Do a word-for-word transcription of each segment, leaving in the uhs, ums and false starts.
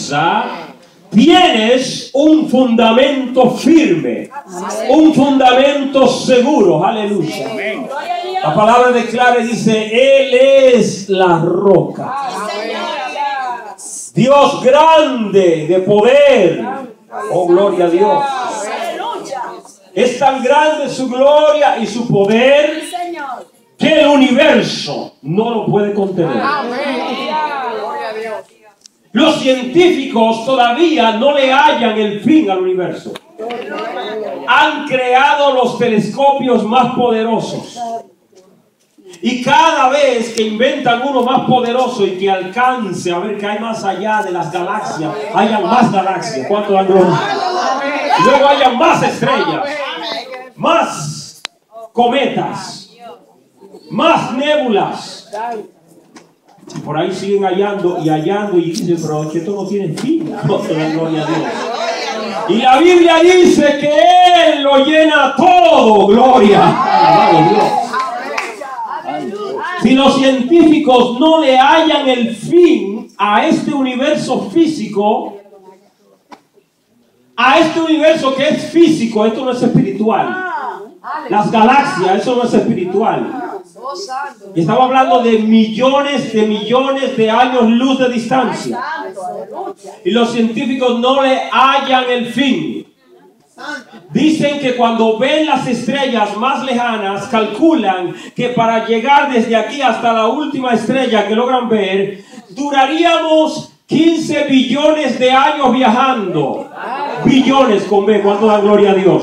esperanza, tienes un fundamento firme, un fundamento seguro. Aleluya. La palabra declara y dice: Él es la roca. Dios grande de poder. Oh, gloria a Dios. Es tan grande su gloria y su poder que el universo no lo puede contener. Los científicos todavía no le hallan el fin al universo. Han creado los telescopios más poderosos. Y cada vez que inventan uno más poderoso y que alcance a ver que hay más allá de las galaxias, hayan más galaxias. ¿Cuánto dan gloria? Luego hayan más estrellas, más cometas, más nébulas. Por ahí siguen hallando y hallando y dicen: pero es que esto no tiene fin. ¿Cuánto dan gloria a Dios? Y la Biblia dice que Él lo llena todo. Gloria. Alabado Dios. Si los científicos no le hallan el fin a este universo físico, a este universo que es físico, esto no es espiritual. Las galaxias, eso no es espiritual. Y estamos hablando de millones de millones de años luz de distancia. Y los científicos no le hallan el fin. Dicen que cuando ven las estrellas más lejanas, calculan que para llegar desde aquí hasta la última estrella que logran ver, duraríamos quince billones de años viajando. Billones con B, ¿cuánto da gloria a Dios?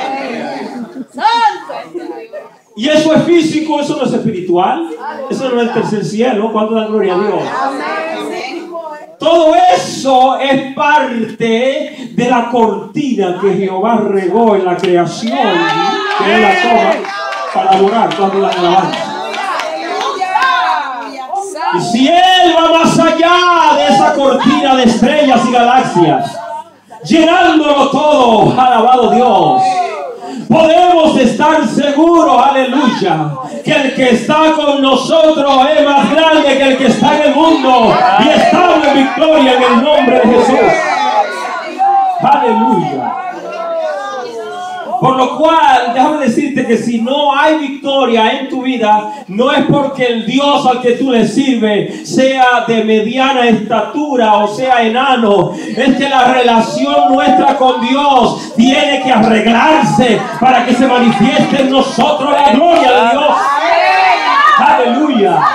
Y eso es físico, eso no es espiritual, eso no es el tercer cielo. ¿Cuánto da gloria a Dios? Todo eso es parte de la cortina que Jehová regó en la creación, que Él la toma para adorar cuando la alabanza. Y si Él va más allá de esa cortina de estrellas y galaxias, llenándolo todo, alabado Dios, podemos estar seguros, aleluya, que el que está con nosotros es más grande que el que está en el mundo, y estamos en victoria en el nombre de Jesús. Aleluya. Por lo cual, déjame decirte que si no hay victoria en tu vida, no es porque el Dios al que tú le sirves sea de mediana estatura o sea enano. Es que la relación nuestra con Dios tiene que arreglarse para que se manifieste en nosotros la gloria de Dios. Aleluya.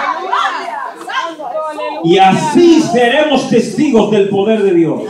Y así seremos testigos del poder de Dios.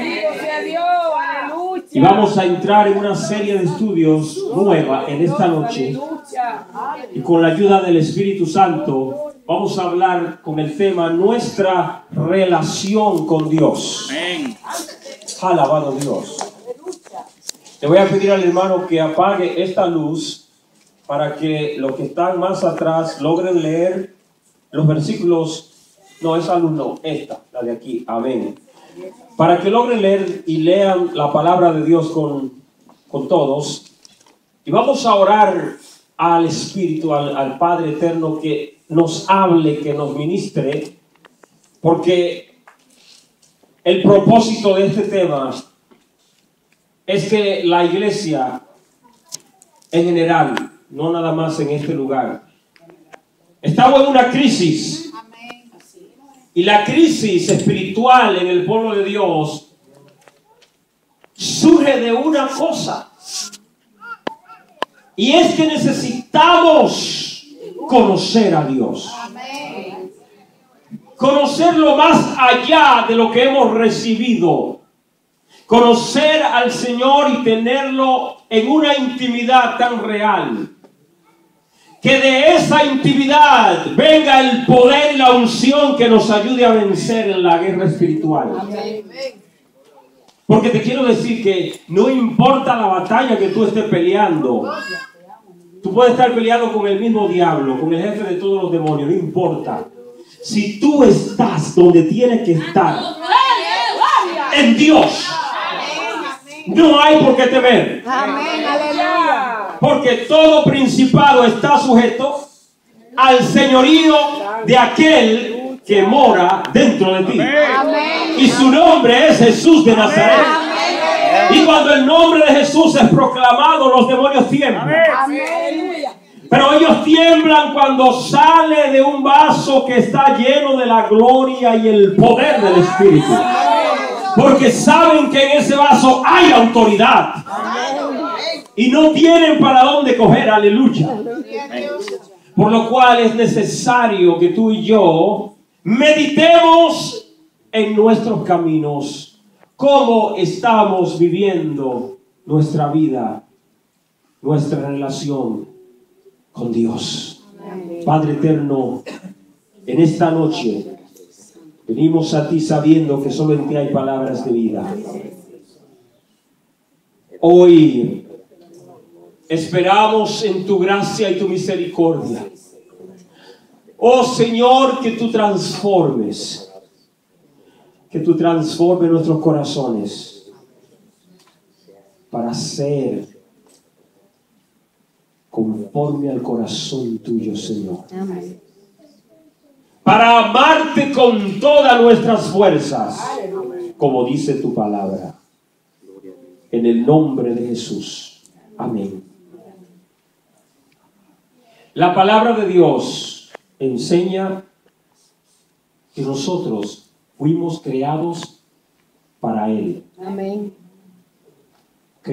Y vamos a entrar en una serie de estudios nueva en esta noche. Y con la ayuda del Espíritu Santo vamos a hablar con el tema nuestra relación con Dios. Alabado Dios. Le voy a pedir al hermano que apague esta luz para que los que están más atrás logren leer los versículos. No, esa luz no, esta, la de aquí. Amén. Para que logren leer y lean la palabra de Dios con, con todos. Y vamos a orar al Espíritu, al, al Padre Eterno, que nos hable, que nos ministre, porque el propósito de este tema es que la iglesia en general, no nada más en este lugar, estamos en una crisis. Y la crisis espiritual en el pueblo de Dios surge de una cosa. Y es que necesitamos conocer a Dios. Conocerlo más allá de lo que hemos recibido. Conocer al Señor y tenerlo en una intimidad tan real. Que de esa intimidad venga el poder y la unción que nos ayude a vencer en la guerra espiritual. Porque te quiero decir que no importa la batalla que tú estés peleando. Tú puedes estar peleando con el mismo diablo, con el jefe de todos los demonios, no importa. Si tú estás donde tienes que estar, en Dios, no hay por qué temer. Amén, aleluya. Porque todo principado está sujeto al señorío de aquel que mora dentro de ti. Amén. Y su nombre es Jesús de Nazaret. Amén. Y cuando el nombre de Jesús es proclamado, los demonios tiemblan. Amén. Pero ellos tiemblan cuando sale de un vaso que está lleno de la gloria y el poder del Espíritu. Porque saben que en ese vaso hay autoridad. Y no tienen para dónde coger, aleluya. Por lo cual es necesario que tú y yo meditemos en nuestros caminos. Cómo estamos viviendo nuestra vida, nuestra relación con Dios. Padre eterno, en esta noche venimos a ti sabiendo que solo en ti hay palabras de vida. Hoy esperamos en tu gracia y tu misericordia. Oh Señor, que tú transformes, que tú transformes nuestros corazones para ser conforme al corazón tuyo, Señor. Amén. Para amarte con todas nuestras fuerzas, como dice tu palabra. En el nombre de Jesús. Amén. La palabra de Dios enseña que nosotros fuimos creados para Él. Amén. ¿Ok?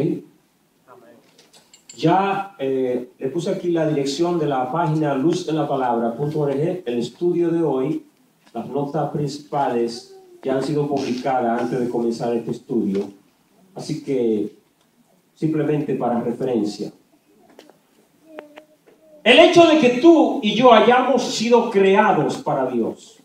Ya eh, le puse aquí la dirección de la página luz en la palabra punto org. El estudio de hoy, las notas principales ya han sido publicadas antes de comenzar este estudio. Así que simplemente para referencia. El hecho de que tú y yo hayamos sido creados para Dios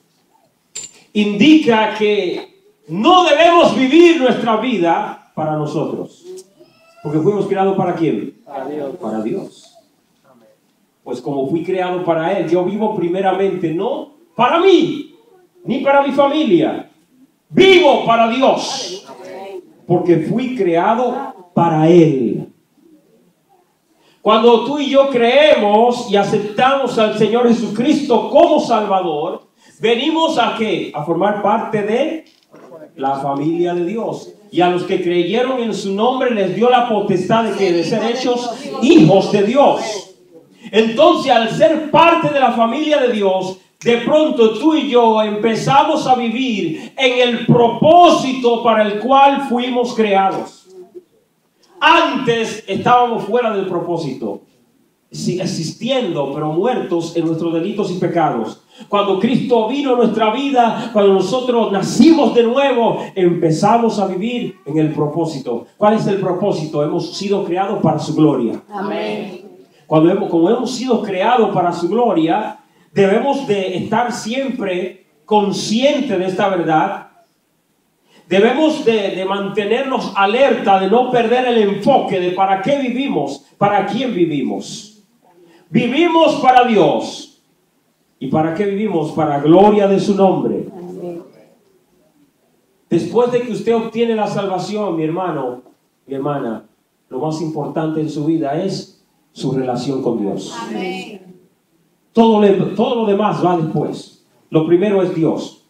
indica que no debemos vivir nuestra vida para nosotros. Porque fuimos creados ¿para quién? Para Dios. Para Dios. Pues como fui creado para Él, yo vivo primeramente no para mí, ni para mi familia. Vivo para Dios. Porque fui creado para Él. Cuando tú y yo creemos y aceptamos al Señor Jesucristo como Salvador, venimos a ¿qué? A formar parte de la familia de Dios. Y a los que creyeron en su nombre les dio la potestad de, que, de ser hechos hijos de Dios. Entonces, al ser parte de la familia de Dios, de pronto tú y yo empezamos a vivir en el propósito para el cual fuimos creados. Antes estábamos fuera del propósito, existiendo, pero muertos en nuestros delitos y pecados. Cuando Cristo vino a nuestra vida, cuando nosotros nacimos de nuevo, empezamos a vivir en el propósito. ¿Cuál es el propósito? Hemos sido creados para su gloria. Amén. Cuando hemos, como hemos sido creados para su gloria, debemos de estar siempre conscientes de esta verdad. Debemos de, de mantenernos alerta, de no perder el enfoque de para qué vivimos, para quién vivimos. Vivimos para Dios. ¿Y para qué vivimos? Para gloria de su nombre. Amén. Después de que usted obtiene la salvación, mi hermano, mi hermana, lo más importante en su vida es su relación con Dios. Amén. Todo, le, todo lo demás va después. Lo primero es Dios.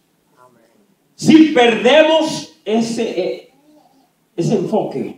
Si perdemos ese, eh, ese enfoque,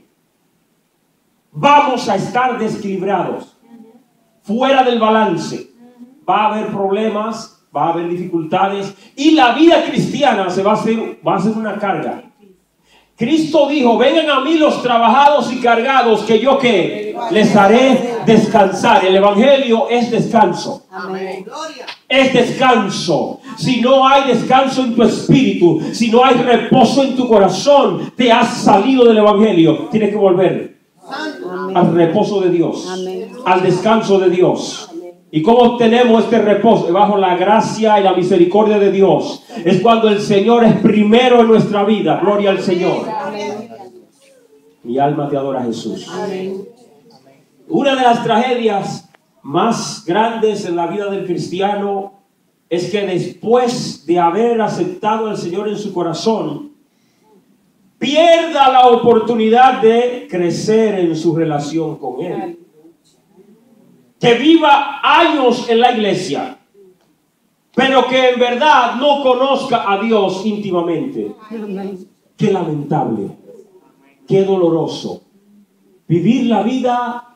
vamos a estar desequilibrados, fuera del balance. Va a haber problemas, va a haber dificultades y la vida cristiana se va a hacer, va a ser una carga. Cristo dijo: vengan a mí los trabajados y cargados, que yo ¿qué? Les haré descansar. El evangelio es descanso. Amén. Es descanso. Si no hay descanso en tu espíritu, si no hay reposo en tu corazón, te has salido del evangelio. Tienes que volver Amén. al reposo de Dios, Amén. al descanso de Dios. ¿Y cómo obtenemos este reposo? Bajo la gracia y la misericordia de Dios. Es cuando el Señor es primero en nuestra vida. Gloria al Señor. Amén. Mi alma te adora, Jesús. Amén. Una de las tragedias más grandes en la vida del cristiano es que después de haber aceptado al Señor en su corazón, pierda la oportunidad de crecer en su relación con Él. Que viva años en la iglesia, pero que en verdad no conozca a Dios íntimamente. Amén. Qué lamentable, qué doloroso vivir la vida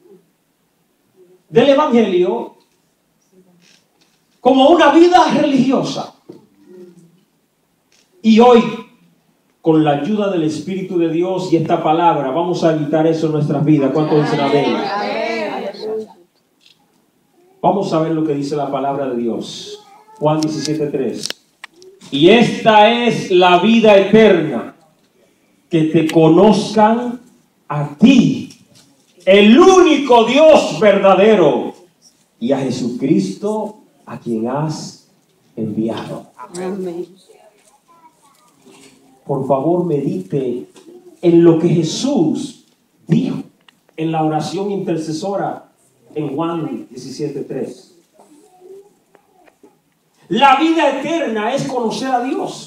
del Evangelio como una vida religiosa. Y hoy, con la ayuda del Espíritu de Dios y esta palabra, vamos a evitar eso en nuestras vidas. ¿Cuántos dicen amén? Vamos a ver lo que dice la palabra de Dios. Juan diecisiete tres. Y esta es la vida eterna, que te conozcan a ti, el único Dios verdadero, y a Jesucristo, a quien has enviado. Amén. Por favor, medite en lo que Jesús dijo en la oración intercesora en Juan diecisiete tres. La vida eterna es conocer a Dios.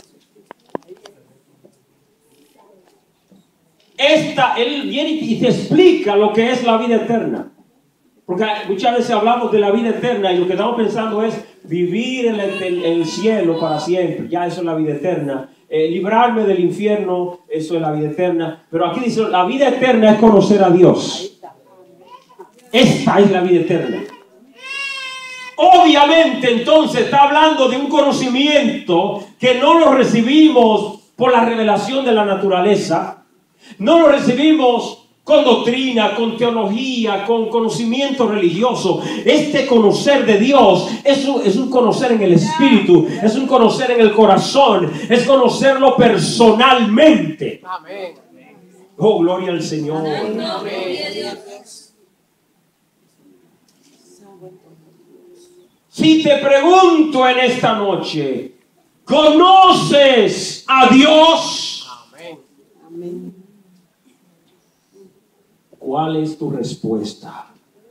Esta, él viene y te explica lo que es la vida eterna. Porque muchas veces hablamos de la vida eterna y lo que estamos pensando es vivir en el, en el cielo para siempre. Ya eso es la vida eterna. Eh, librarme del infierno, eso es la vida eterna. Pero aquí dice, la vida eterna es conocer a Dios. Esta es la vida eterna. Obviamente, entonces, está hablando de un conocimiento que no lo recibimos por la revelación de la naturaleza. No lo recibimos con doctrina, con teología, con conocimiento religioso. Este conocer de Dios es un, es un conocer en el espíritu, es un conocer en el corazón, es conocerlo personalmente. Amén. Oh, gloria al Señor. Amén. Si te pregunto en esta noche, ¿conoces a Dios? Amén. Amén. ¿Cuál es tu respuesta?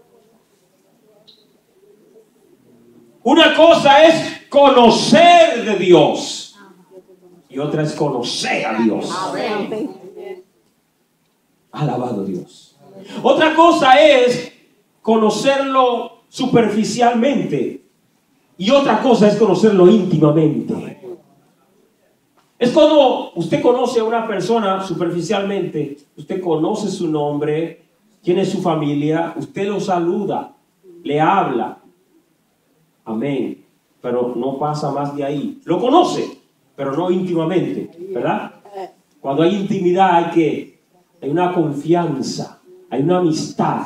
Una cosa es conocer de Dios y otra es conocer a Dios. Amén. Alabado Dios. Otra cosa es conocerlo superficialmente y otra cosa es conocerlo íntimamente. Es cuando usted conoce a una persona superficialmente, usted conoce su nombre, quién es su familia, usted lo saluda, le habla. Amén. Pero no pasa más de ahí. Lo conoce, pero no íntimamente, ¿verdad? Cuando hay intimidad hay que, hay una confianza, hay una amistad,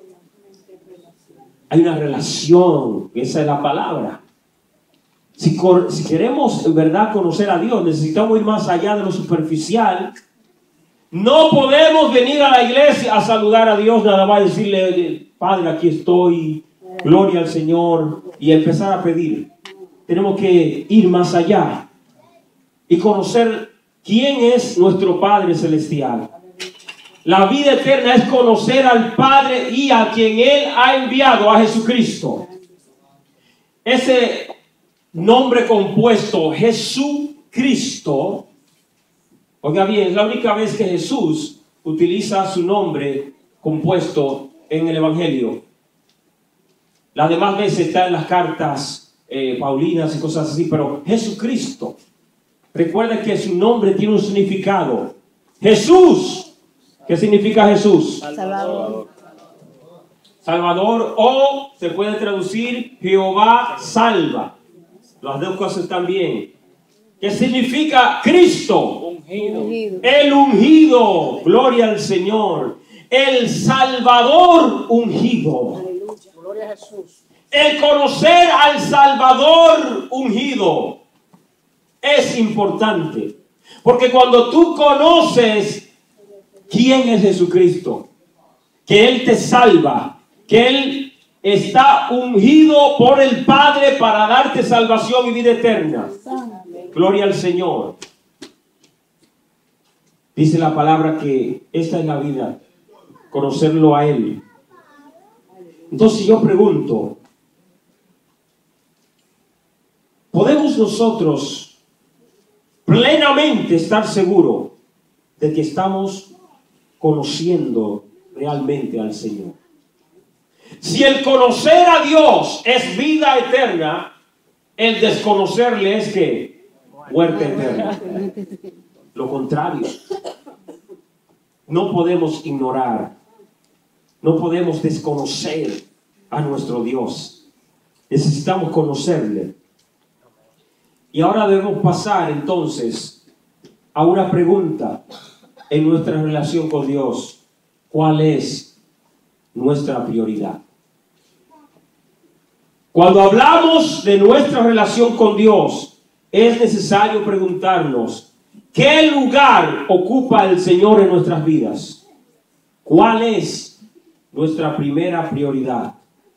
hay una relación, esa es la palabra. Si, si queremos en verdad conocer a Dios, necesitamos ir más allá de lo superficial. No podemos venir a la iglesia a saludar a Dios, nada más decirle, Padre, aquí estoy, gloria al Señor, y empezar a pedir. Tenemos que ir más allá y conocer quién es nuestro Padre Celestial. La vida eterna es conocer al Padre y a quien Él ha enviado, a Jesucristo. Ese nombre compuesto, Jesucristo, oiga bien, es la única vez que Jesús utiliza su nombre compuesto en el Evangelio. Las demás veces está en las cartas eh, paulinas y cosas así, pero Jesucristo, recuerda que su nombre tiene un significado. Jesús, ¿qué significa Jesús? Salvador. Salvador, o se puede traducir Jehová salva. Las dos cosas están bien. ¿Qué significa Cristo? Ungido. Ungido. El ungido, gloria al Señor. El Salvador ungido. Gloria a Jesús. El conocer al Salvador ungido es importante. Porque cuando tú conoces quién es Jesucristo, que Él te salva, que Él está ungido por el Padre para darte salvación y vida eterna. Gloria al Señor. Dice la palabra que esta es la vida, conocerlo a Él. Entonces yo pregunto, ¿podemos nosotros plenamente estar seguros de que estamos conociendo realmente al Señor? Si el conocer a Dios es vida eterna, El desconocerle es que muerte eterna. Lo contrario. No podemos ignorar, no podemos desconocer a nuestro Dios. Necesitamos conocerle. Y ahora debemos pasar entonces a una pregunta en nuestra relación con Dios. ¿Cuál es nuestra prioridad? Cuando hablamos de nuestra relación con Dios, es necesario preguntarnos, ¿qué lugar ocupa el Señor en nuestras vidas? ¿Cuál es nuestra primera prioridad?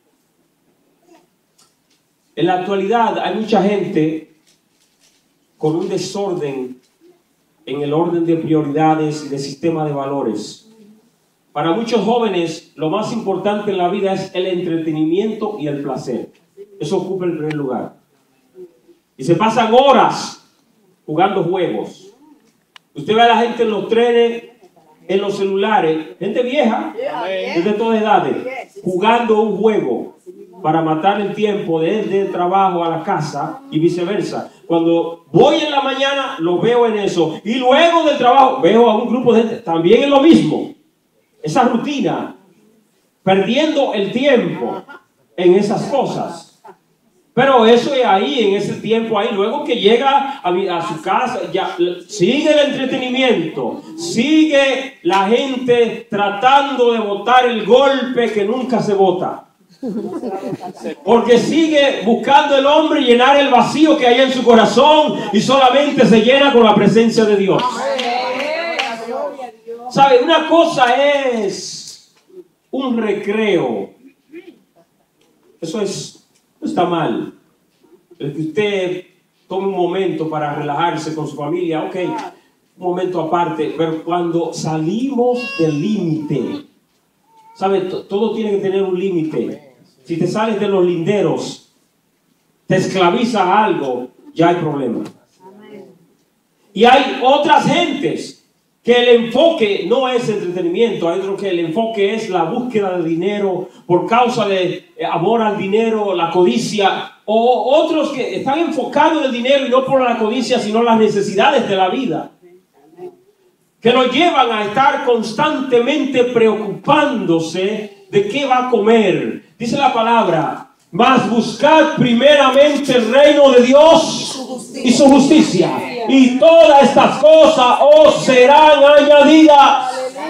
En la actualidad hay mucha gente con un desorden en el orden de prioridades y de sistema de valores. Para muchos jóvenes, lo más importante en la vida es el entretenimiento y el placer. Eso ocupa el primer lugar. Y se pasan horas jugando juegos. Usted ve a la gente en los trenes, en los celulares, gente vieja, de todas edades, jugando un juego para matar el tiempo desde el trabajo a la casa y viceversa. Cuando voy en la mañana, lo veo en eso. Y luego del trabajo, veo a un grupo de gente también en lo mismo. Esa rutina, perdiendo el tiempo en esas cosas. Pero eso es ahí, en ese tiempo ahí. Luego que llega a, a su casa, ya sigue el entretenimiento. Sigue la gente tratando de botar el golpe que nunca se bota. Porque sigue buscando el hombre llenar el vacío que hay en su corazón y solamente se llena con la presencia de Dios. ¿Sabe? Una cosa es un recreo. Eso es, no está mal. El que usted tome un momento para relajarse con su familia, ok, un momento aparte. Pero cuando salimos del límite, ¿sabe? Todo tiene que tener un límite. Si te sales de los linderos, te esclaviza a algo, ya hay problema. Y hay otras gentes que el enfoque no es entretenimiento, hay otro que el enfoque es la búsqueda de dinero por causa de amor al dinero, la codicia, o otros que están enfocados en el dinero y no por la codicia, sino las necesidades de la vida, que lo llevan a estar constantemente preocupándose de qué va a comer. Dice la palabra, mas buscad primeramente el reino de Dios y su justicia, y todas estas cosas os serán añadidas.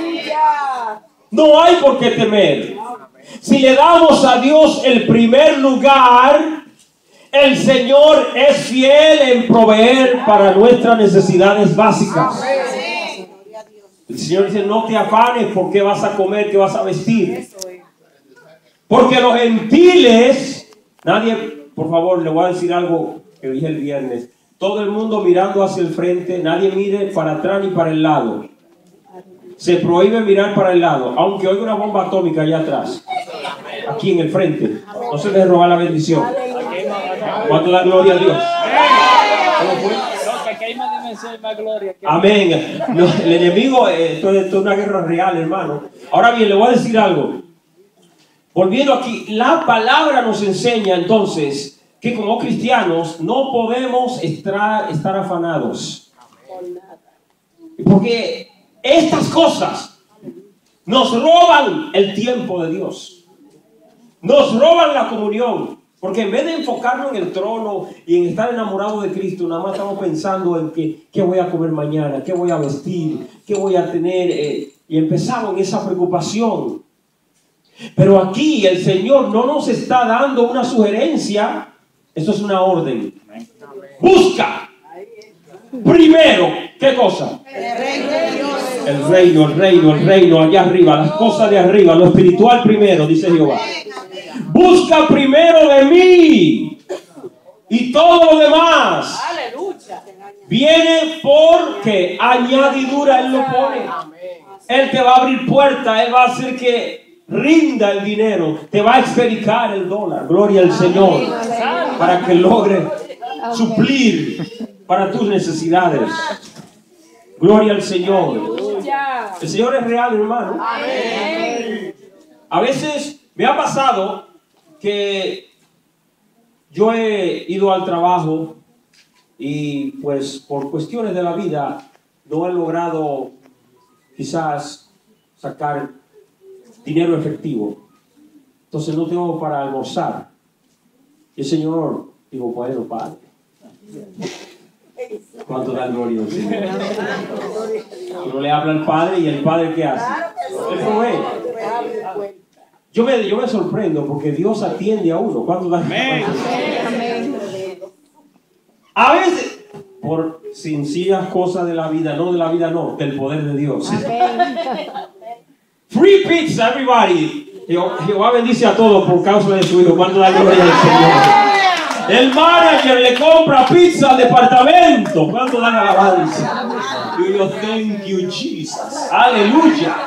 No hay por qué temer. Si le damos a Dios el primer lugar, el Señor es fiel en proveer para nuestras necesidades básicas. El Señor dice, no te afanes por qué vas a comer, qué vas a vestir. Porque los gentiles, nadie, por favor, le voy a decir algo que dije el viernes. Todo el mundo mirando hacia el frente, nadie mire para atrás ni para el lado. Se prohíbe mirar para el lado, aunque oiga una bomba atómica allá atrás. Aquí en el frente. No se deje robar la bendición. ¿Cuánto da gloria a Dios? Amén. No, el enemigo, esto, esto es una guerra real, hermano. Ahora bien, le voy a decir algo. Volviendo aquí, la palabra nos enseña entonces que como cristianos no podemos estar, estar afanados. Porque estas cosas nos roban el tiempo de Dios. Nos roban la comunión. Porque en vez de enfocarnos en el trono y en estar enamorados de Cristo, nada más estamos pensando en que, qué voy a comer mañana, qué voy a vestir, qué voy a tener. Eh, y empezamos en esa preocupación. Pero aquí el Señor no nos está dando una sugerencia. Esto es una orden. Busca primero, ¿qué cosa? El reino de Dios. El reino, el reino, el reino, allá arriba, las cosas de arriba, lo espiritual primero, dice Jehová. Busca primero de mí y todo lo demás viene porque añadidura Él lo pone. Él te va a abrir puertas, Él va a hacer que rinda el dinero, te va a expedicar el dólar, gloria al Señor, para que logre suplir para tus necesidades. Gloria al Señor. El Señor es real, hermano. A veces me ha pasado que Yo he ido al trabajo y pues por cuestiones de la vida no he logrado quizás sacar dinero efectivo. Entonces no tengo para almorzar. Y el Señor dijo, bueno, Padre, ¿cuánto da gloria al Señor? Uno le habla al Padre y el Padre ¿qué hace? Él provee. Yo me, yo me sorprendo porque Dios atiende a uno. ¿Cuánto da gloria? A veces, por sencillas cosas de la vida, no de la vida, no, del poder de Dios. Free pizza, everybody. Jehová, Jehová bendice a todos por causa de su Hijo. ¿Cuánto da gloria al Señor? El manager le compra pizza al departamento. ¿Cuánto dan alabanza? Y yo, thank you, Jesus. Aleluya.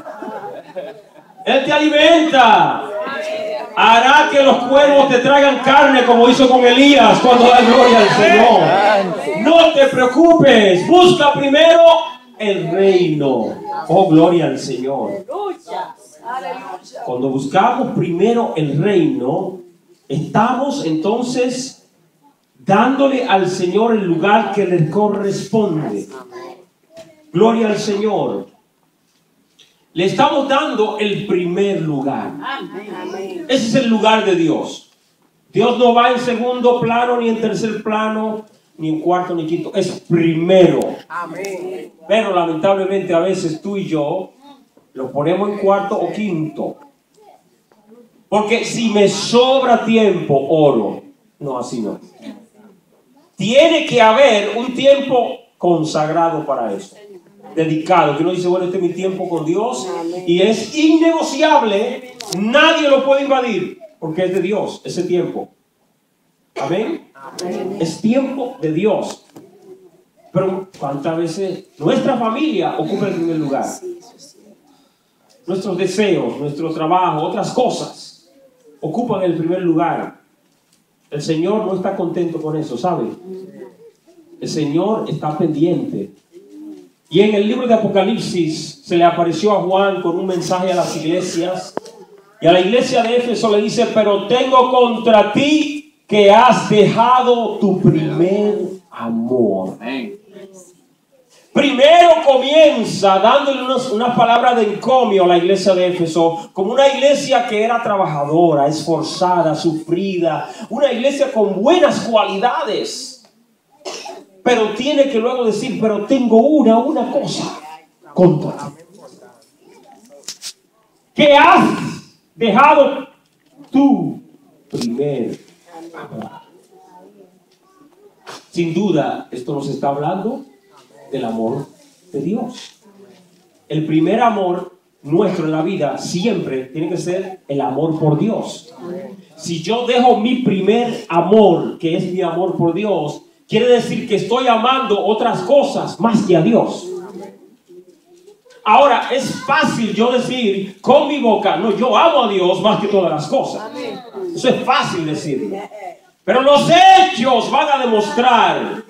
Él te alimenta. Hará que los cuervos te traigan carne como hizo con Elías cuando da gloria al Señor. No te preocupes. Busca primero el reino. Oh, gloria al Señor. Cuando buscamos primero el reino, estamos entonces dándole al Señor el lugar que le corresponde. Gloria al Señor. Le estamos dando el primer lugar. Ese es el lugar de Dios. Dios no va en segundo plano, ni en tercer plano, ni en cuarto, ni quinto. Es primero. Pero lamentablemente a veces tú y yo lo ponemos en cuarto o quinto. Porque si me sobra tiempo, oro. No, así no. Tiene que haber un tiempo consagrado para eso. Dedicado, que uno dice, bueno, este es mi tiempo con Dios. Y es innegociable. Nadie lo puede invadir. Porque es de Dios, ese tiempo. Amén. Es tiempo de Dios. Pero ¿cuántas veces nuestra familia ocupa el primer lugar? Nuestros deseos, nuestro trabajo, otras cosas ocupan el primer lugar. El Señor no está contento con eso, ¿sabe? El Señor está pendiente. Y en el libro de Apocalipsis se le apareció a Juan con un mensaje a las iglesias. Y a la iglesia de Éfeso le dice, pero tengo contra ti que has dejado tu primer amor. Primero comienza dándole unas, unas palabras de encomio a la iglesia de Éfeso, como una iglesia que era trabajadora, esforzada, sufrida, una iglesia con buenas cualidades. Pero tiene que luego decir, pero tengo una, una cosa contra ti. Que has dejado tu primer amor. Sin duda, esto nos está hablando del amor de Dios. El primer amor nuestro en la vida siempre tiene que ser el amor por Dios. Si yo dejo mi primer amor, que es mi amor por Dios, quiere decir que estoy amando otras cosas más que a Dios. Ahora, es fácil yo decir con mi boca, no, yo amo a Dios más que todas las cosas. Eso es fácil decirlo. Pero los hechos van a demostrar.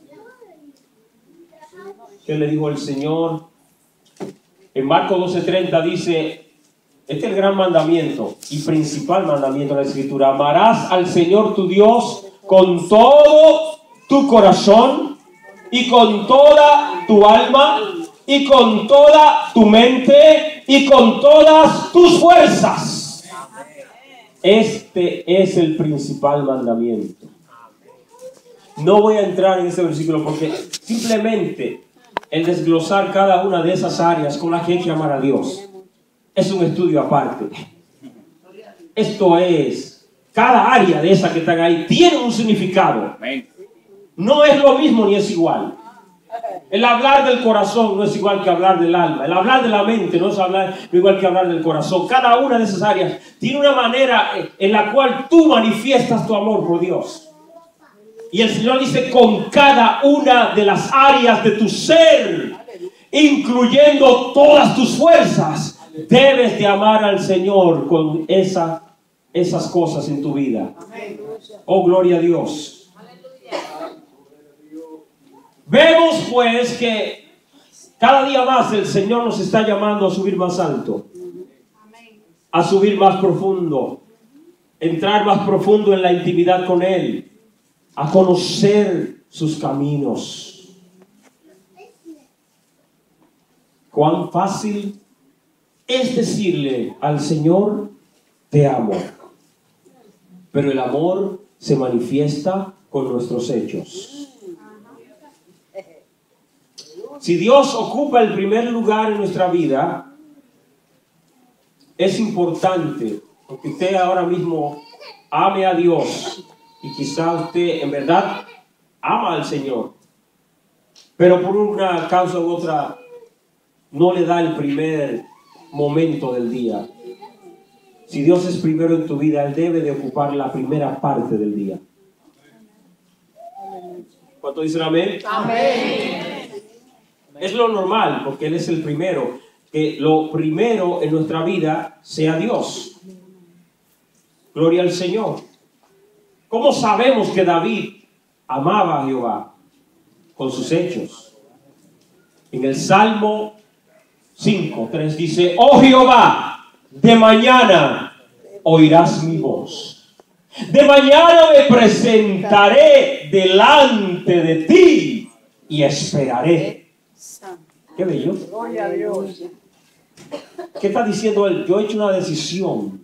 ¿Qué le dijo el Señor? En Marcos doce treinta dice, este es el gran mandamiento y principal mandamiento de la Escritura. Amarás al Señor tu Dios con todo tu corazón y con toda tu alma y con toda tu mente y con todas tus fuerzas. Este es el principal mandamiento. No voy a entrar en ese versículo porque simplemente el desglosar cada una de esas áreas con las que hay que amar a Dios es un estudio aparte. Esto es, cada área de esas que están ahí tiene un significado. No es lo mismo ni es igual. El hablar del corazón no es igual que hablar del alma. El hablar de la mente no es hablar, no igual que hablar del corazón. Cada una de esas áreas tiene una manera en la cual tú manifiestas tu amor por Dios. Y el Señor dice, con cada una de las áreas de tu ser, incluyendo todas tus fuerzas, debes de amar al Señor con esa, esas cosas en tu vida. Oh, gloria a Dios. Vemos pues que cada día más el Señor nos está llamando a subir más alto, a subir más profundo. entrar más profundo en la intimidad con Él, a conocer sus caminos. Cuán fácil es decirle al Señor, te amo. Pero el amor se manifiesta con nuestros hechos. Si Dios ocupa el primer lugar en nuestra vida, es importante que usted ahora mismo ame a Dios. Y quizá usted en verdad ama al Señor, pero por una causa u otra no le da el primer momento del día. Si Dios es primero en tu vida, Él debe de ocupar la primera parte del día. ¿Cuánto dicen amén? Amén. Es lo normal, porque Él es el primero. Que lo primero en nuestra vida sea Dios. Gloria al Señor. ¿Cómo sabemos que David amaba a Jehová? Con sus hechos. En el Salmo cinco, tres dice, oh Jehová, de mañana oirás mi voz. De mañana me presentaré delante de ti y esperaré. Qué bello. Gloria a Dios. ¿Qué está diciendo él? Yo he hecho una decisión.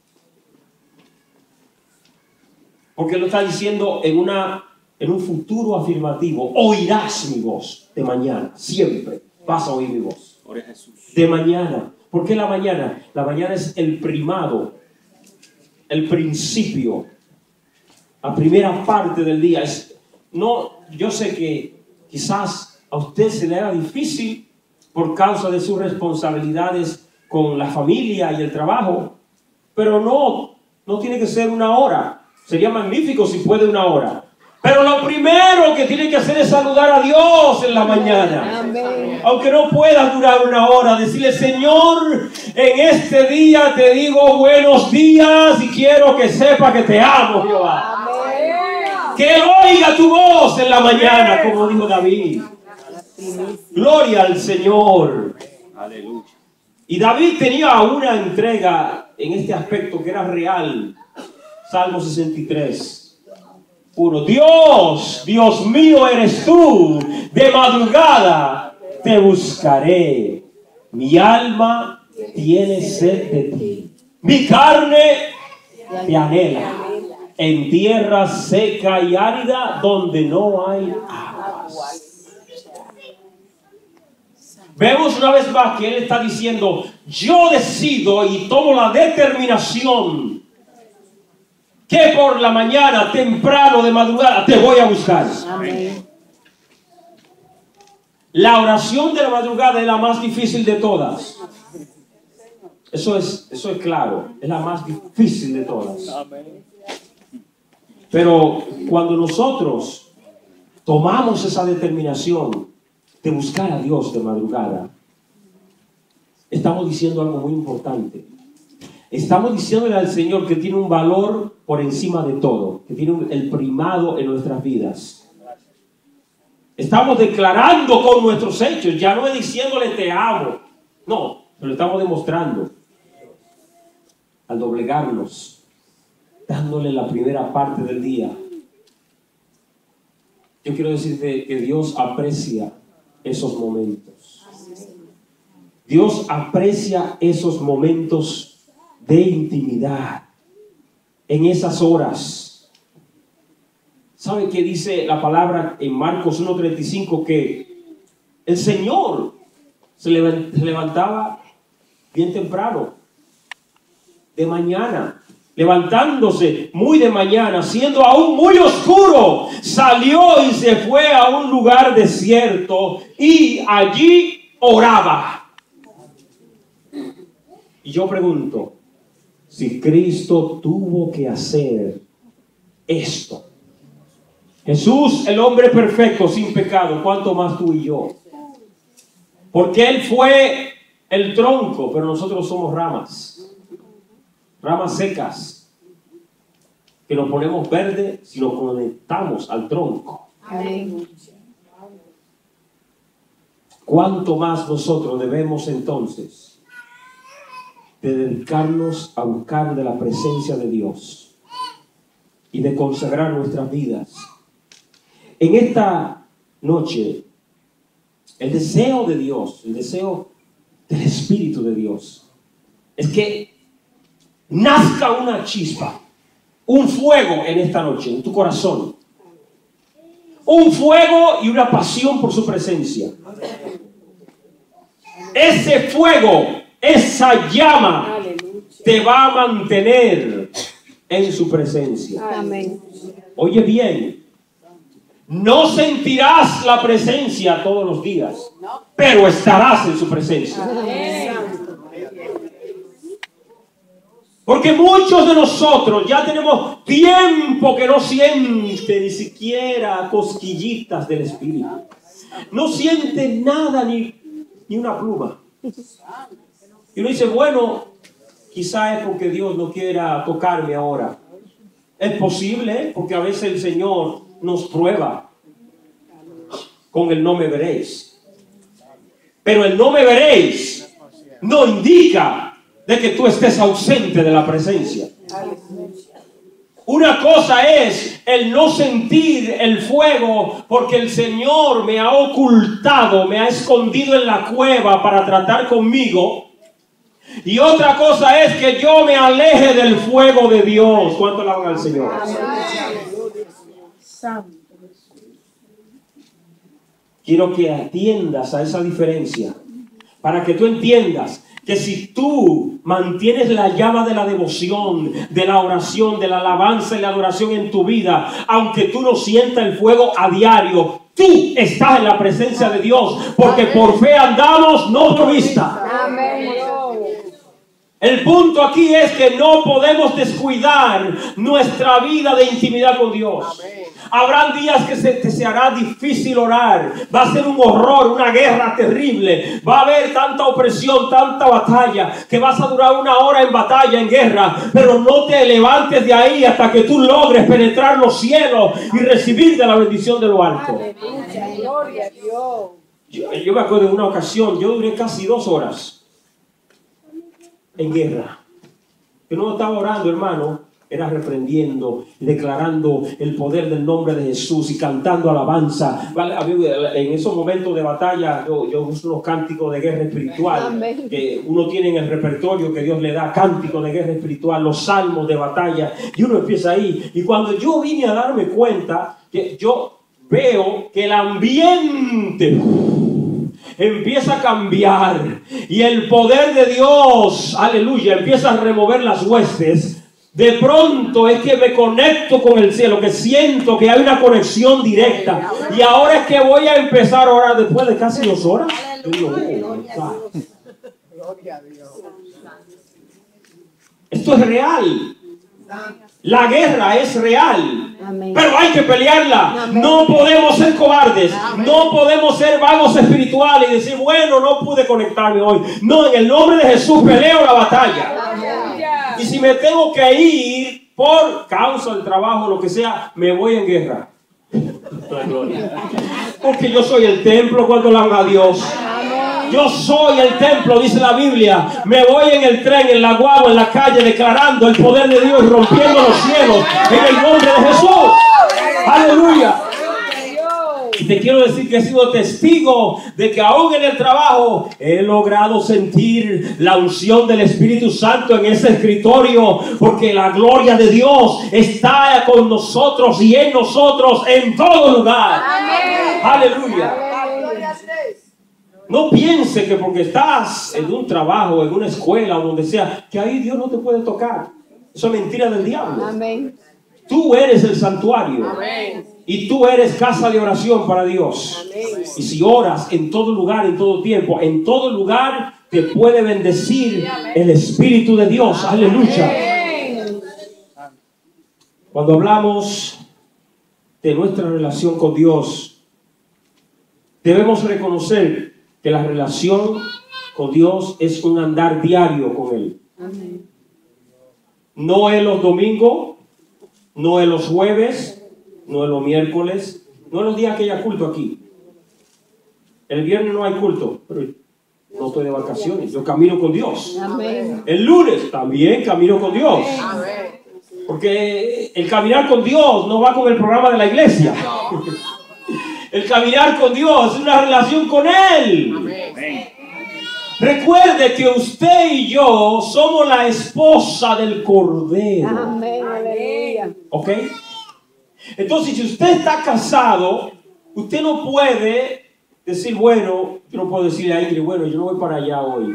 Porque lo está diciendo en, una, en un futuro afirmativo. Oirás mi voz de mañana. Siempre vas a oír mi voz. De mañana. ¿Por qué la mañana? La mañana es el primado, el principio, la primera parte del día. Es, no, yo sé que quizás a usted se le haga difícil por causa de sus responsabilidades con la familia y el trabajo, pero no, no tiene que ser una hora. Sería magnífico si puede una hora. Pero lo primero que tiene que hacer es saludar a Dios en la mañana. Amén. Aunque no pueda durar una hora, decirle, Señor, en este día te digo buenos días y quiero que sepa que te amo, Jehová. Amén. Que Él oiga tu voz en la mañana, como dijo David. Gloria al Señor. Aleluya. Y David tenía una entrega en este aspecto que era real. Salmo sesenta y tres, uno. Dios, Dios mío eres tú, de madrugada te buscaré. Mi alma tiene sed de ti. Mi carne te anhela en tierra seca y árida donde no hay aguas. Vemos una vez más que Él está diciendo, yo decido y tomo la determinación que por la mañana, temprano, de madrugada, te voy a buscar. Amén. La oración de la madrugada es la más difícil de todas. Eso es, eso es claro, es la más difícil de todas. Pero cuando nosotros tomamos esa determinación de buscar a Dios de madrugada, estamos diciendo algo muy importante. Estamos diciéndole al Señor que tiene un valor por encima de todo, que tiene un, el primado en nuestras vidas. Estamos declarando con nuestros hechos, ya no es diciéndole te amo, no, lo estamos demostrando al doblegarnos, dándole la primera parte del día. Yo quiero decirte que Dios aprecia esos momentos. Dios aprecia esos momentos de intimidad, en esas horas. ¿Sabe qué dice la palabra en Marcos uno treinta y cinco? Que el Señor se levantaba bien temprano, de mañana, levantándose muy de mañana, siendo aún muy oscuro, salió y se fue a un lugar desierto y allí oraba. Y yo pregunto, si Cristo tuvo que hacer esto, Jesús, el hombre perfecto, sin pecado, ¿cuánto más tú y yo? Porque Él fue el tronco, pero nosotros somos ramas, ramas secas, que nos ponemos verde si nos conectamos al tronco. Amén. ¿Cuánto más nosotros debemos entonces de dedicarnos a buscar de la presencia de Dios y de consagrar nuestras vidas. En esta noche, el deseo de Dios, el deseo del Espíritu de Dios, es que nazca una chispa, un fuego en esta noche, en tu corazón. Un fuego y una pasión por su presencia. Ese fuego, esa llama, te va a mantener en su presencia. Amén. Oye bien, no sentirás la presencia todos los días, pero estarás en su presencia. Porque muchos de nosotros ya tenemos tiempo que no siente ni siquiera cosquillitas del Espíritu. No siente nada, ni, ni una pluma. Y uno dice, bueno, quizá es porque Dios no quiera tocarme ahora. Es posible, porque a veces el Señor nos prueba con el no me veréis. Pero el no me veréis no indica de que tú estés ausente de la presencia. Una cosa es el no sentir el fuego porque el Señor me ha ocultado, me ha escondido en la cueva para tratar conmigo. Y otra cosa es que yo me aleje del fuego de Dios. ¿Cuánto alaban al Señor? Quiero que atiendas a esa diferencia para que tú entiendas que si tú mantienes la llama de la devoción, de la oración, de la alabanza y la adoración en tu vida, aunque tú no sientas el fuego a diario, tú estás en la presencia de Dios, porque por fe andamos, no por vista. Amén. El punto aquí es que no podemos descuidar nuestra vida de intimidad con Dios. Habrán días que se te se hará difícil orar. Va a ser un horror, una guerra terrible. Va a haber tanta opresión, tanta batalla, que vas a durar una hora en batalla, en guerra. Pero no te levantes de ahí hasta que tú logres penetrar los cielos y recibir de la bendición de lo alto. Gloria a Dios. Yo, yo me acuerdo de una ocasión, yo duré casi dos horas en guerra. Yo no estaba orando, hermano. Era reprendiendo, declarando el poder del nombre de Jesús y cantando alabanza. En esos momentos de batalla, yo, yo uso unos cánticos de guerra espiritual. Que uno tiene en el repertorio que Dios le da, cánticos de guerra espiritual, los salmos de batalla. Y uno empieza ahí. Y cuando yo vine a darme cuenta, que yo veo que el ambiente empieza a cambiar. Y el poder de Dios, aleluya, empieza a remover las huestes. De pronto es que me conecto con el cielo, que siento que hay una conexión directa. Y ahora es que voy a empezar a orar después de casi dos horas. Esto es real. La guerra es real. Amén. Pero hay que pelearla. Amén. No podemos ser cobardes. Amén. No podemos ser vagos espirituales y decir, bueno, no pude conectarme hoy. No, en el nombre de Jesús peleo la batalla. Amén. Y si me tengo que ir por causa del trabajo, lo que sea, me voy en guerra. Porque yo soy el templo cuando le habla a Dios. Yo soy el templo, dice la Biblia. Me voy en el tren, en la guagua, en la calle, declarando el poder de Dios y rompiendo los cielos en el nombre de Jesús. Aleluya. Y te quiero decir que he sido testigo de que aún en el trabajo he logrado sentir la unción del Espíritu Santo en ese escritorio, porque la gloria de Dios está con nosotros y en nosotros en todo lugar. Amén. Aleluya. No piense que porque estás en un trabajo, en una escuela o donde sea, que ahí Dios no te puede tocar. Eso es mentira del diablo. Amén. Tú eres el santuario. Amén. Y tú eres casa de oración para Dios. Amén. Y si oras en todo lugar, en todo tiempo, en todo lugar te puede bendecir el Espíritu de Dios. Aleluya. Amén. Cuando hablamos de nuestra relación con Dios, debemos reconocer que la relación con Dios es un andar diario con Él. Amén. No es los domingos, no es los jueves, no es los miércoles, no es los días que haya culto aquí. El viernes no hay culto, pero no estoy de vacaciones, yo camino con Dios. Amén. El lunes también camino con Dios. Porque el caminar con Dios no va con el programa de la iglesia. El caminar con Dios es una relación con Él. Amén. Recuerde que usted y yo somos la esposa del Cordero. Amén. Aleluya. ¿Ok? Entonces, si usted está casado, usted no puede decir, bueno, yo no puedo decirle a Ingrid, bueno, yo no voy para allá hoy.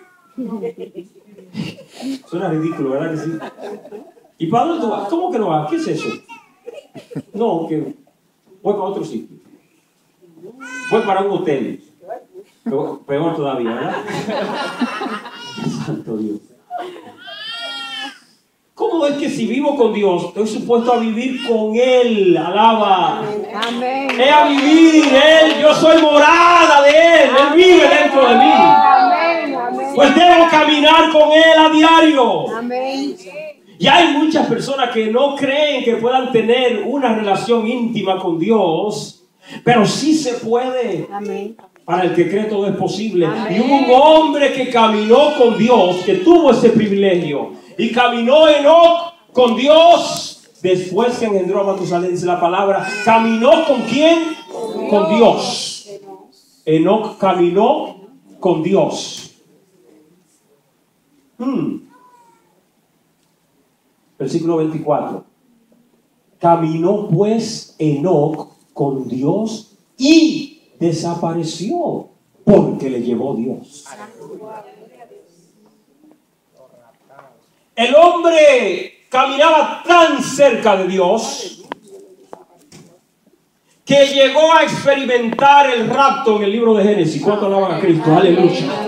Suena ridículo, ¿verdad que sí? ¿Y para dónde tú vas? ¿Cómo que no vas? ¿Qué es eso? No, que voy para otro sitio. Voy para un hotel. Peor, peor todavía, ¿verdad? Santo Dios. ¿Cómo es que si vivo con Dios, estoy supuesto a vivir con Él? Alaba. Amén. Es a vivir Él. Yo soy morada de Él. Él vive dentro de mí. Amén. Amén. Pues debo caminar con Él a diario. Amén. Y hay muchas personas que no creen que puedan tener una relación íntima con Dios, pero sí se puede. Amén. Para el que cree todo es posible. Amén. Y hubo un hombre que caminó con Dios, que tuvo ese privilegio. Y caminó Enoc con Dios. Después se engendró a Matusalén, dice la palabra. ¿Caminó con quién? Con Dios. Enoc caminó con Dios. Hmm. Versículo veinticuatro. Caminó pues Enoc con Dios y desapareció porque le llevó Dios. El hombre caminaba tan cerca de Dios que llegó a experimentar el rapto en el libro de Génesis. ¿Cuánto alaban a Cristo? Aleluya.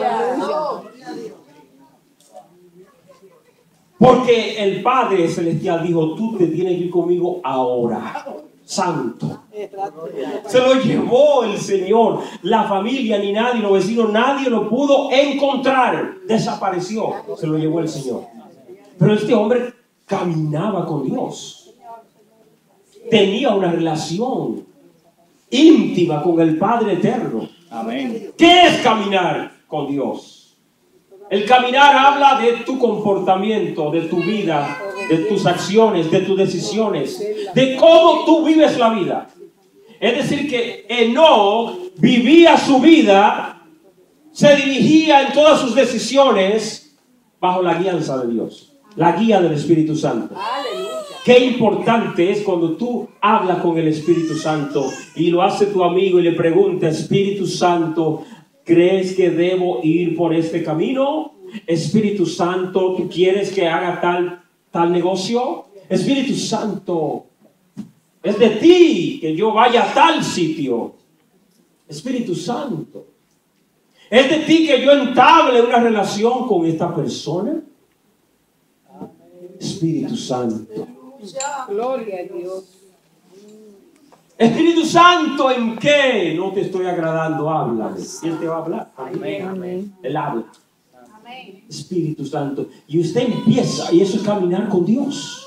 Porque el Padre Celestial dijo, tú te tienes que ir conmigo ahora. Santo. Se lo llevó el Señor. La familia, ni nadie, los vecinos, nadie lo pudo encontrar. Desapareció. Se lo llevó el Señor. Pero este hombre caminaba con Dios. Tenía una relación íntima con el Padre Eterno. Amén. ¿Qué es caminar con Dios? El caminar habla de tu comportamiento, de tu vida, de tus acciones, de tus decisiones, de cómo tú vives la vida. Es decir, que Enoc vivía su vida, se dirigía en todas sus decisiones bajo la guianza de Dios, la guía del Espíritu Santo. Qué importante es cuando tú hablas con el Espíritu Santo y lo hace tu amigo y le pregunta, Espíritu Santo, ¿crees que debo ir por este camino? Espíritu Santo, ¿tú quieres que haga tal, tal negocio? Espíritu Santo, es de ti que yo vaya a tal sitio. Espíritu Santo, es de ti que yo entable una relación con esta persona. Espíritu Santo. Gloria a Dios. Espíritu Santo, ¿en qué no te estoy agradando? Háblame. Y Él te va a hablar. Amén. Amén. Él habla. Espíritu Santo. Y usted empieza, y eso es caminar con Dios.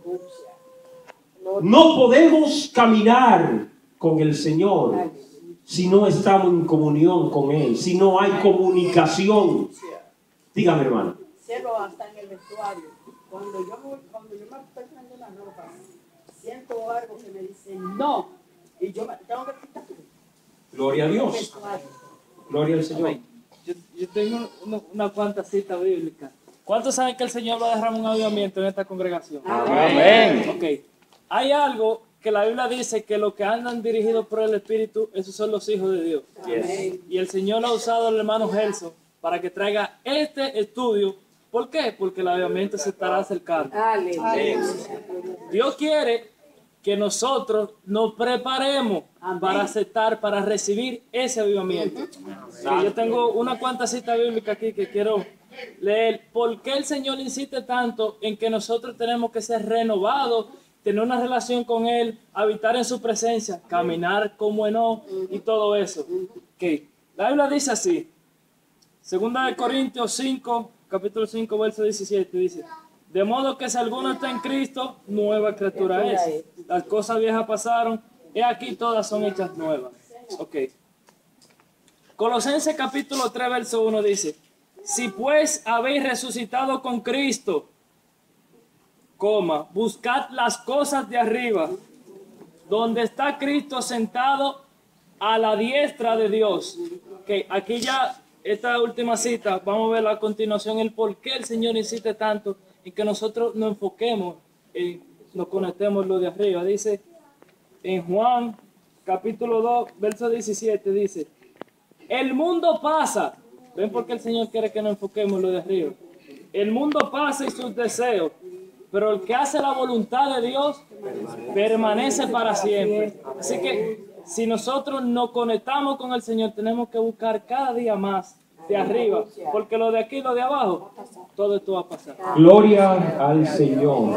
No podemos caminar con el Señor si no estamos en comunión con Él, si no hay comunicación. Dígame, hermano. Cielo hasta en el vestuario. Cuando yo, me- cuando yo me estoy poniendo la ropa, siento algo que me dice no. Y yo me tengo que quitar el Gloria a Dios. vestuario. Gloria al Señor. Yo, yo tengo una, una cuanta cita bíblica. ¿Cuántos saben que el Señor va a derramar un avivamiento en esta congregación? Amén. Ok. Hay algo que la Biblia dice que los que andan dirigidos por el Espíritu, esos son los hijos de Dios. Y el Señor ha usado al hermano Gelson para que traiga este estudio. ¿Por qué? Porque el avivamiento se estará acercando. Aleluya. Dios quiere que nosotros nos preparemos para aceptar, para recibir ese avivamiento. Que yo tengo una cuanta cita bíblica aquí que quiero leer. ¿Por qué el Señor insiste tanto en que nosotros tenemos que ser renovados, tener una relación con Él, habitar en su presencia, caminar como Enoc y todo eso? Okay. La Biblia dice así, Segunda de Corintios cinco, capítulo cinco, verso diecisiete, dice, de modo que si alguno está en Cristo, nueva criatura es. Las cosas viejas pasaron, y aquí todas son hechas nuevas. Ok. Colosenses capítulo tres, verso uno dice, si pues habéis resucitado con Cristo, coma, buscad las cosas de arriba, donde está Cristo sentado a la diestra de Dios. Okay, aquí ya, esta última cita, vamos a ver a continuación el por qué el Señor insiste tanto en que nosotros nos enfoquemos, en, nos conectemos lo de arriba. Dice en Juan capítulo dos, verso diecisiete, dice, el mundo pasa. ¿Ven por qué el Señor quiere que nos enfoquemos lo de arriba? El mundo pasa y sus deseos, pero el que hace la voluntad de Dios permanece para siempre. Así que si nosotros nos conectamos con el Señor, tenemos que buscar cada día más de arriba, porque lo de aquí y lo de abajo, todo esto va a pasar. Gloria al Señor.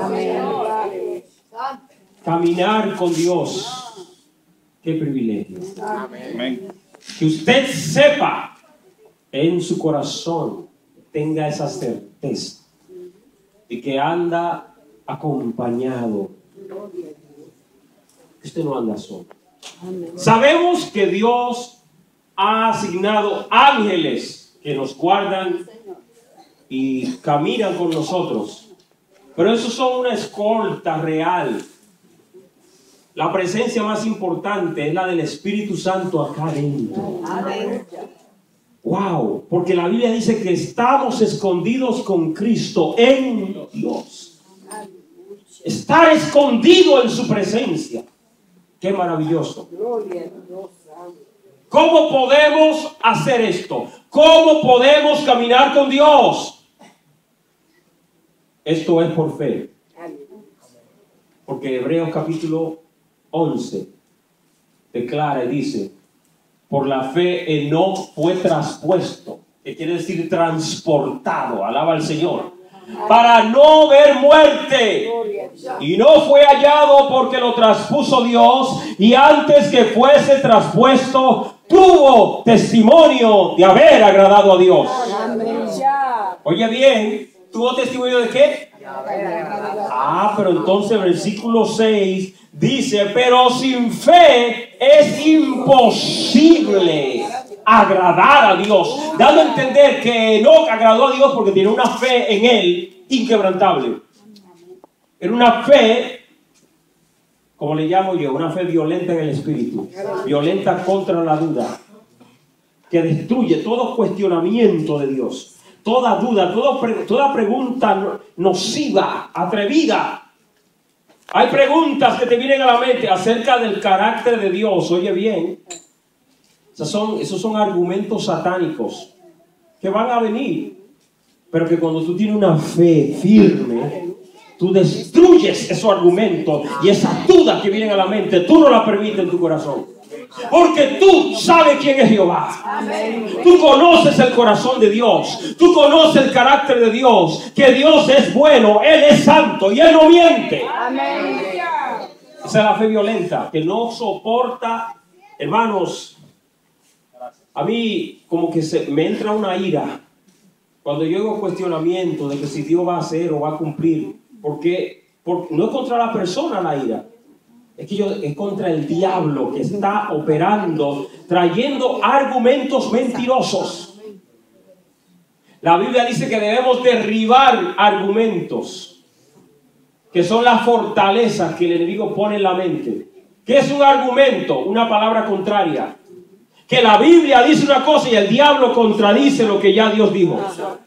Caminar con Dios. Qué privilegio. Amén. Que usted sepa en su corazón, tenga esa certeza de que anda acompañado. Usted no anda solo. Sabemos que Dios ha asignado ángeles que nos guardan y caminan con nosotros, pero esos son una escolta real. La presencia más importante es la del Espíritu Santo acá adentro. Wow, porque la Biblia dice que estamos escondidos con Cristo en Dios. Estar escondido en su presencia. Qué maravilloso. ¿Cómo podemos hacer esto? ¿Cómo podemos caminar con Dios? Esto es por fe. Porque Hebreos capítulo once declara y dice, por la fe Enoc fue traspuesto, que quiere decir transportado, alaba al Señor, para no ver muerte, y no fue hallado porque lo traspuso Dios, y antes que fuese traspuesto tuvo testimonio de haber agradado a Dios. Oye bien, ¿tuvo testimonio de qué? Ah, pero entonces versículo seis dice, pero sin fe es imposible agradar a Dios, dando a entender que no agradó a Dios porque tiene una fe en Él inquebrantable. Era una fe, como le llamo yo, una fe violenta en el espíritu, violenta contra la duda, que destruye todo cuestionamiento de Dios. Toda duda, todo, toda pregunta nociva, atrevida. Hay preguntas que te vienen a la mente acerca del carácter de Dios. Oye bien, esos son, esos son argumentos satánicos que van a venir. Pero que cuando tú tienes una fe firme, tú destruyes esos argumentos y esas dudas que vienen a la mente, tú no las permites en tu corazón. Porque tú sabes quién es Jehová. Amén. Tú conoces el corazón de Dios. Tú conoces el carácter de Dios. Que Dios es bueno, Él es santo y Él no miente. Amén. Esa es la fe violenta, que no soporta, hermanos. A mí como que se, me entra una ira cuando yo hago cuestionamiento de que si Dios va a hacer o va a cumplir. Porque, porque no es contra la persona la ira. Es que yo, es contra el diablo que está operando, trayendo argumentos mentirosos. La Biblia dice que debemos derribar argumentos, que son las fortalezas que el enemigo pone en la mente. ¿Qué es un argumento? Una palabra contraria. Que la Biblia dice una cosa y el diablo contradice lo que ya Dios dijo.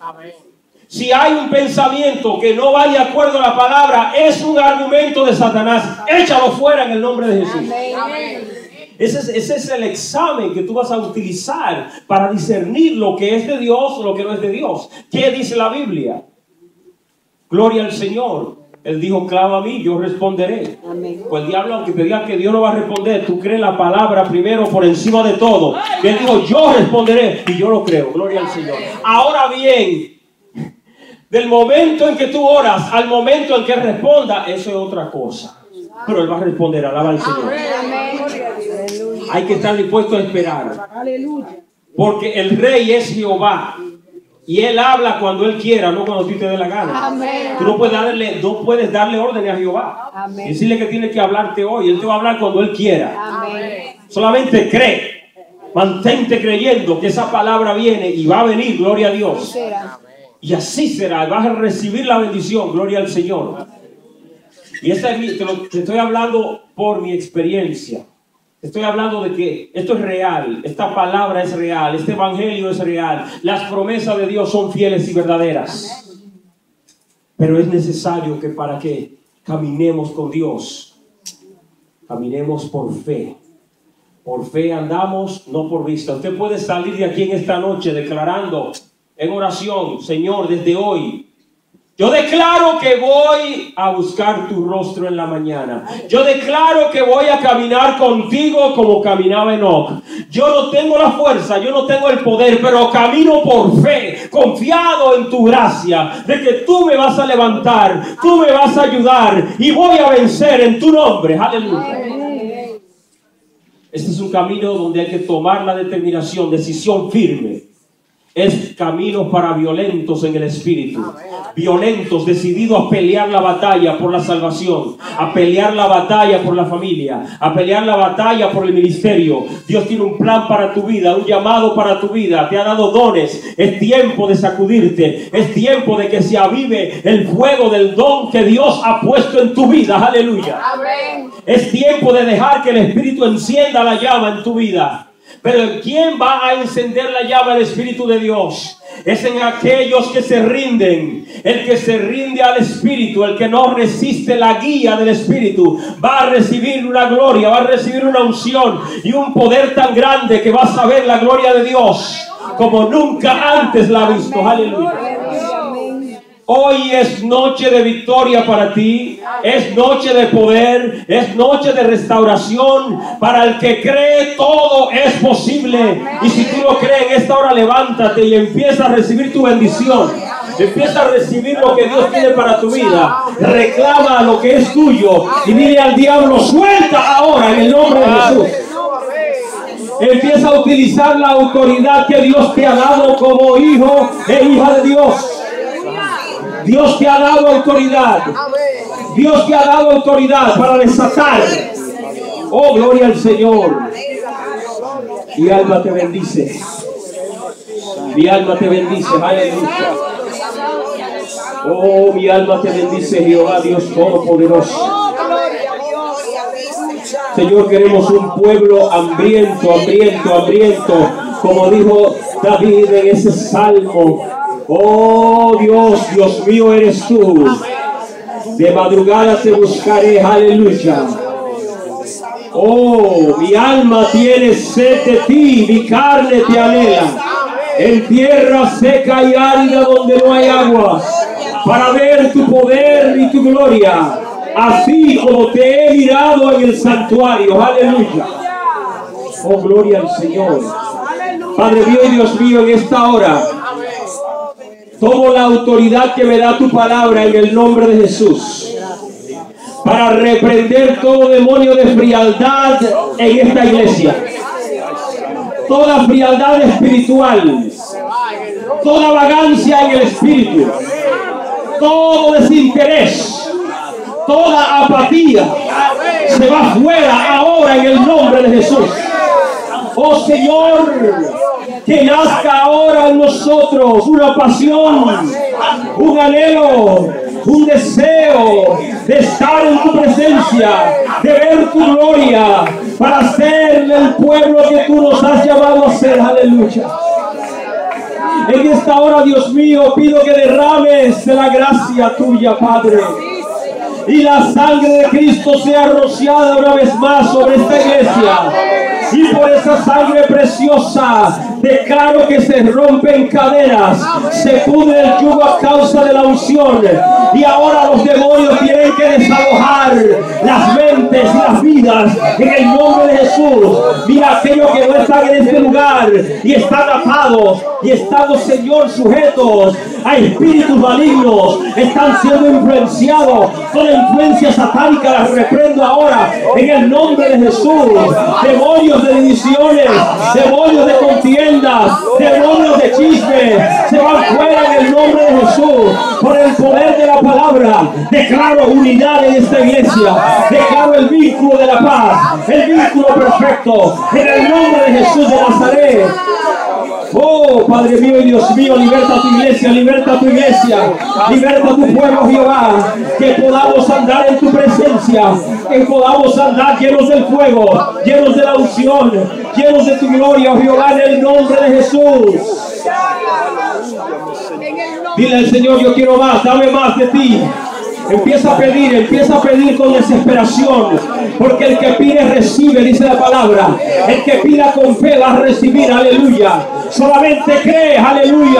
Si hay un pensamiento que no va de acuerdo a la palabra, es un argumento de Satanás. Échalo fuera en el nombre de Jesús. Amén. Ese es, ese es el examen que tú vas a utilizar para discernir lo que es de Dios o lo que no es de Dios. ¿Qué dice la Biblia? Gloria al Señor. Él dijo, clama a mí, yo responderé. Amén. Pues el diablo, aunque te diga que Dios no va a responder, tú crees la palabra primero por encima de todo. Que Él dijo, yo responderé, y yo lo creo. Gloria al Señor. Ahora bien, del momento en que tú oras al momento en que Él responda, eso es otra cosa. Pero Él va a responder, alaba al Señor. Amén. Hay que estar dispuesto a esperar. Porque el Rey es Jehová. Y Él habla cuando Él quiera, no cuando a ti te dé la gana. Amén. Tú no puedes darle, no puedes darle órdenes a Jehová. Amén. Decirle que tiene que hablarte hoy. Él te va a hablar cuando Él quiera. Amén. Solamente cree. Mantente creyendo que esa palabra viene y va a venir, gloria a Dios. Será. Y así será, vas a recibir la bendición, gloria al Señor. Y esta es mi, te, lo, te estoy hablando por mi experiencia. Estoy hablando de que esto es real, esta palabra es real, este evangelio es real. Las promesas de Dios son fieles y verdaderas. Pero es necesario que para que caminemos con Dios, caminemos por fe. Por fe andamos, no por vista. Usted puede salir de aquí en esta noche declarando en oración: Señor, desde hoy yo declaro que voy a buscar tu rostro en la mañana. Yo declaro que voy a caminar contigo como caminaba Enoc. Yo no tengo la fuerza, yo no tengo el poder, pero camino por fe, confiado en tu gracia, de que tú me vas a levantar, tú me vas a ayudar y voy a vencer en tu nombre. Aleluya. Este es un camino donde hay que tomar la determinación, decisión firme. Es camino para violentos en el espíritu. Violentos, decididos a pelear la batalla por la salvación, a pelear la batalla por la familia, a pelear la batalla por el ministerio. Dios tiene un plan para tu vida, un llamado para tu vida. Te ha dado dones. Es tiempo de sacudirte. Es tiempo de que se avive el fuego del don que Dios ha puesto en tu vida. Aleluya. Amén. Es tiempo de dejar que el Espíritu encienda la llama en tu vida. Pero ¿quién va a encender la llama del Espíritu de Dios? Es en aquellos que se rinden. El que se rinde al Espíritu, el que no resiste la guía del Espíritu, va a recibir una gloria, va a recibir una unción y un poder tan grande que va a saber la gloria de Dios como nunca antes la ha visto. Aleluya. Hoy es noche de victoria para ti, es noche de poder, es noche de restauración. Para el que cree, todo es posible. Y si tú lo crees, en esta hora levántate y empieza a recibir tu bendición. Empieza a recibir lo que Dios tiene para tu vida. Reclama lo que es tuyo y dile al diablo: suelta ahora en el nombre de Jesús. Empieza a utilizar la autoridad que Dios te ha dado como hijo e hija de Dios. Dios te ha dado autoridad. Dios te ha dado autoridad para desatar. Oh, gloria al Señor. Mi alma te bendice. Mi alma te bendice. Aleluya. Oh, mi alma te bendice, Jehová Dios Todopoderoso. Señor, queremos un pueblo hambriento, hambriento, hambriento, como dijo David en ese salmo. Oh Dios, Dios mío eres tú. De madrugada te buscaré, aleluya. Oh, mi alma tiene sed de ti, mi carne te anhela. En tierra seca y árida donde no hay agua, para ver tu poder y tu gloria, así como te he mirado en el santuario, aleluya. Oh, gloria al Señor. Padre mío y Dios mío, en esta hora tomo la autoridad que me da tu palabra en el nombre de Jesús para reprender todo demonio de frialdad en esta iglesia. Toda frialdad espiritual, toda vagancia en el espíritu, todo desinterés, toda apatía se va fuera ahora en el nombre de Jesús. Oh Señor, que nazca ahora en nosotros una pasión, un anhelo, un deseo de estar en tu presencia, de ver tu gloria, para ser el pueblo que tú nos has llamado a ser. Aleluya. En esta hora, Dios mío, pido que derrames de la gracia tuya, Padre, y la sangre de Cristo sea rociada una vez más sobre esta iglesia. Y por esa sangre preciosa declaro que se rompen cadenas, se pudre el yugo a causa de la unción, y ahora los demonios tienen que desalojar las mentes y las vidas en el nombre de Jesús. Mira aquellos que no están en este lugar y están atados y están, Señor, sujetos a espíritus malignos, están siendo influenciados con la influencia satánica. Las reprendo ahora en el nombre de Jesús. Demonios de divisiones, demonios de contiendas, demonios de chismes, se van fuera en el nombre de Jesús. Por el poder de la palabra declaro unidad en esta iglesia, declaro el vínculo de la paz, el vínculo perfecto en el nombre de Jesús de Nazaret. cree. Oh, Padre mío y Dios mío, liberta tu iglesia, liberta tu iglesia, liberta tu pueblo, Jehová, que podamos andar en tu presencia, que podamos andar llenos del fuego, llenos de la unción, llenos de tu gloria, oh Jehová, en el nombre de Jesús. Dile al Señor, yo quiero más, dame más de ti. Empieza a pedir, empieza a pedir con desesperación, porque el que pide recibe, dice la palabra. El que pida con fe va a recibir, aleluya. Solamente cree, aleluya.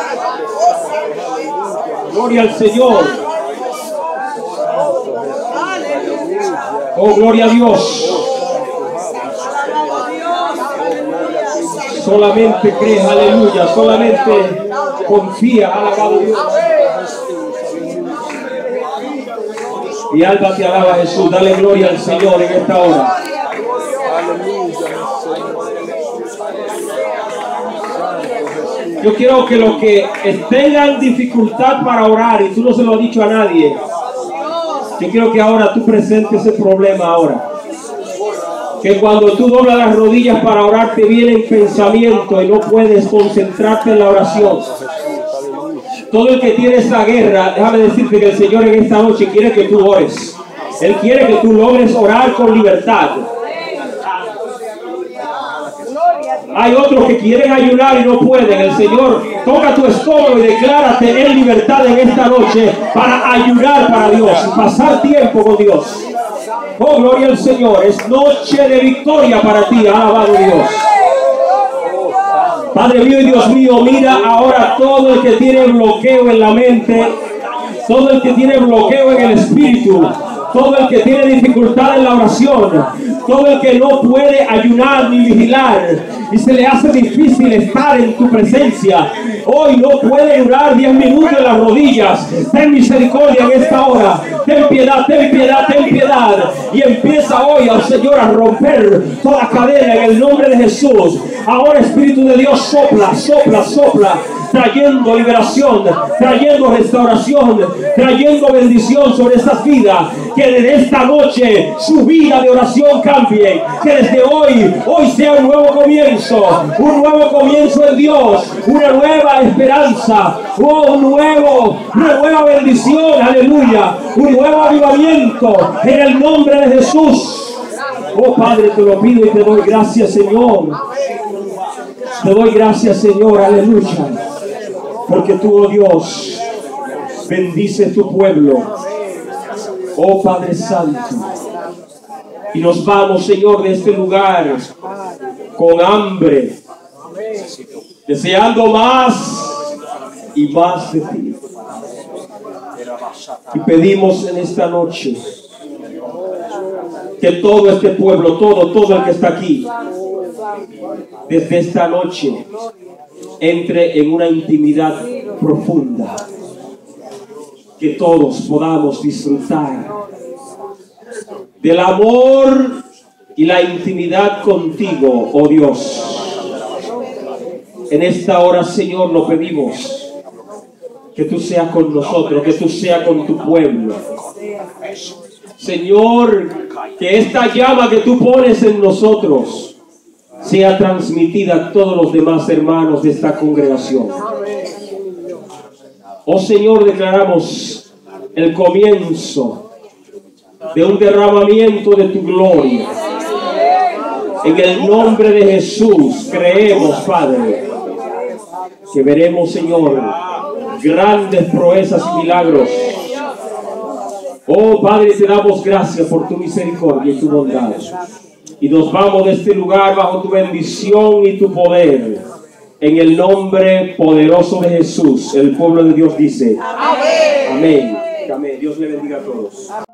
Gloria al Señor. Oh, gloria a Dios. Solamente cree, aleluya. Solamente confía, alabado Dios. Y alba te alaba, Jesús. Dale gloria al Señor en esta hora. Yo quiero que los que tengan dificultad para orar, y tú no se lo has dicho a nadie, yo quiero que ahora tú presentes ese problema ahora. Que cuando tú doblas las rodillas para orar te viene pensamiento y no puedes concentrarte en la oración. Todo el que tiene esa guerra, déjame decirte que el Señor en esta noche quiere que tú ores. Él quiere que tú logres orar con libertad. Hay otros que quieren ayunar y no pueden. El Señor toca tu estómago y declárate en libertad en esta noche para ayunar para Dios, pasar tiempo con Dios. Oh, gloria al Señor. Es noche de victoria para ti, alabado Dios. Padre mío y Dios mío, mira ahora todo el que tiene bloqueo en la mente, todo el que tiene bloqueo en el espíritu, todo el que tiene dificultad en la oración, todo el que no puede ayunar ni vigilar y se le hace difícil estar en tu presencia. Hoy no puede durar diez minutos en las rodillas. Ten misericordia en esta hora. Ten piedad, ten piedad, ten piedad. Y empieza hoy al Señor a romper toda cadena en el nombre de Jesús. Ahora, Espíritu de Dios, sopla, sopla, sopla, trayendo liberación, trayendo restauración, trayendo bendición sobre estas vidas. Que desde esta noche su vida de oración cambie. Que desde hoy, hoy sea un nuevo comienzo, un nuevo comienzo en Dios, una nueva esperanza, oh, un nuevo, una nueva bendición, aleluya, un nuevo avivamiento en el nombre de Jesús. Oh Padre, te lo pido y te doy gracias, Señor. Te doy gracias, Señor, aleluya. Porque tú, oh Dios, bendices tu pueblo. Oh Padre Santo. Y nos vamos, Señor, de este lugar con hambre, deseando más y más de ti. Y pedimos en esta noche que todo este pueblo, todo, todo el que está aquí, desde esta noche, entre en una intimidad profunda. Que todos podamos disfrutar del amor y la intimidad contigo, oh Dios. En esta hora, Señor, lo pedimos. Que tú seas con nosotros, que tú seas con tu pueblo. Señor, que esta llama que tú pones en nosotros sea transmitida a todos los demás hermanos de esta congregación. Oh Señor, declaramos el comienzo de un derramamiento de tu gloria. En el nombre de Jesús creemos, Padre, que veremos, Señor, grandes proezas y milagros. Oh Padre, te damos gracias por tu misericordia y tu bondad. Y nos vamos de este lugar bajo tu bendición y tu poder. En el nombre poderoso de Jesús, el pueblo de Dios dice: amén. Amén. Amén. Dios le bendiga a todos.